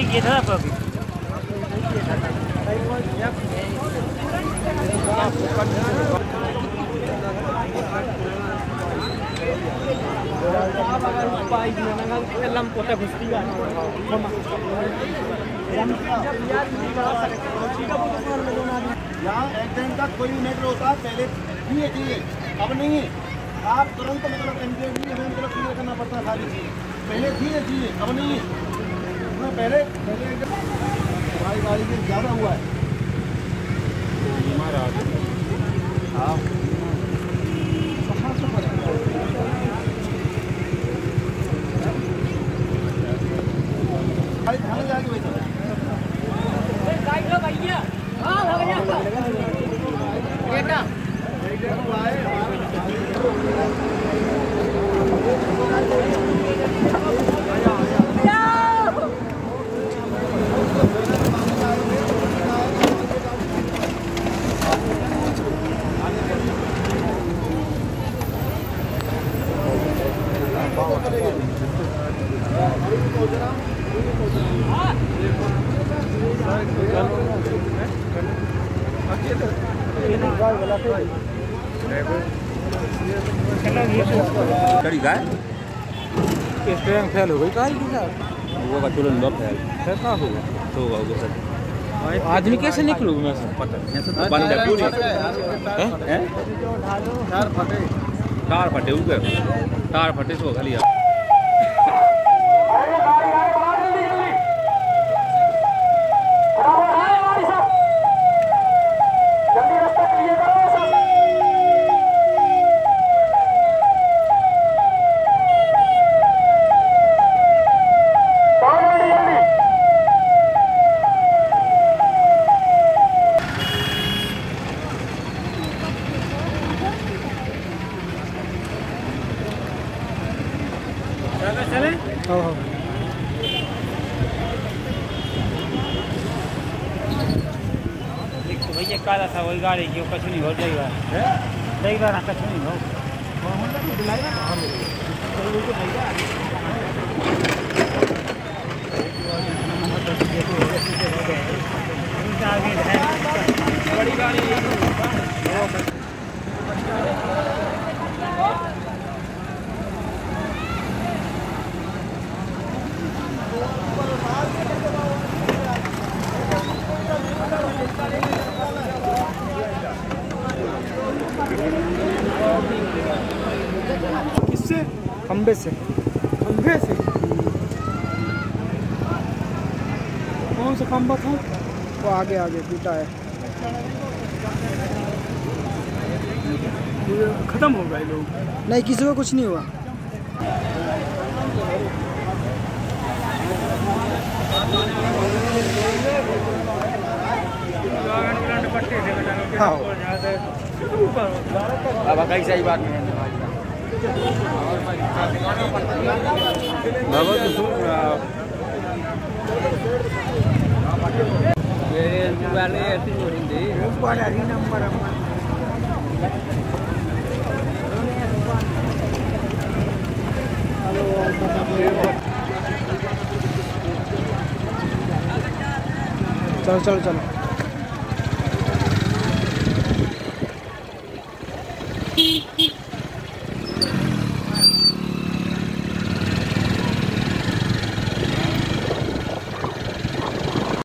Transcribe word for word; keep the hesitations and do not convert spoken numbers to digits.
ये था आपका अभी यहाँ एक्सीडेंट का कोई मैटर होता पहले दिए चाहिए, अब नहीं है। आप तुरंत मतलब मतलब क्लियर करना पड़ता है सारी चीज़, पहले दिए चाहिए, अब नहीं है। पहले पहले हमारी गाड़ी में ज़्यादा हुआ है। हाँ थाने जाके बैठो भैया। हाँ बेटा कड़ी गाय स्टेयरिंग फेल हो गई काहे की साहब वो का तुरंत दो फेल फिर का होगा तो होगा सर। आदमी कैसे निकलूगा मैं सर पता नहीं ऐसा तो बंद है पूरी हैं टायर फटे टार फटे ऊपर टार फटे सो खाली चले तो भैया काला था वही गाड़ी की कछु नहीं हो जाएगा जाएगा ना कछु नहीं हो बड़ी गाड़ी किससे खंबे से खंबे से कौन सा खंबा था वो आगे आगे टूटा है खत्म हो गए लोग नहीं किसी को कुछ नहीं हुआ हाँ अब कैसा ही बात नहीं बाबा तो सुन ये वाले ऐसी हो रही थी ऊपर आ रही नंबर चलो चलो चलो